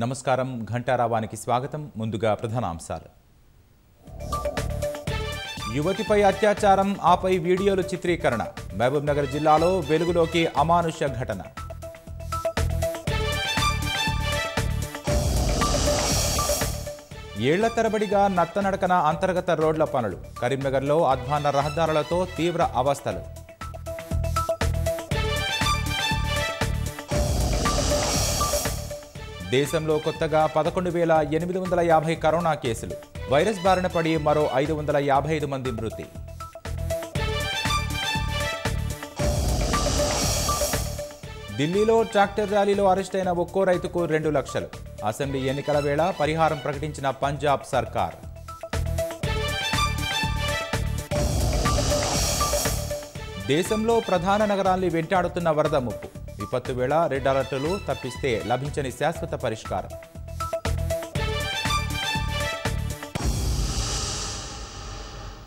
నమస్కారం ఘంటారావానికి స్వాగతం. ముందుగా ప్రధానాంశాలు. యువతిపై అత్యాచారం, ఆపై వీడియోలు చిత్రీకరణ. మహబూబ్నగర్ జిల్లాలో వెలుగులోకి అమానుష ఘటన. ఏళ్ల తరబడిగా నత్తనడకన అంతర్గత రోడ్ల పనులు. కరీంనగర్లో అధ్వాన్న రహదారులతో తీవ్ర అవస్థలు. దేశంలో కొత్తగా 11,850 కరోనా కేసులు. వైరస్ బారిన పడి మరో 555 మంది మృతి. ఢిల్లీలో ట్రాక్టర్ ర్యాలీలో అరెస్టైన ఒక్కో రైతుకు 2 లక్షలు. అసెంబ్లీ ఎన్నికల వేళ పరిహారం ప్రకటించిన పంజాబ్ సర్కార్. దేశంలో ప్రధాన నగరాల్ని వెంటాడుతున్న వరద ముప్పు. విపత్తు వేళ రెడ్ అలర్టులు తప్పిస్తే లభించని శాశ్వత పరిష్కారం.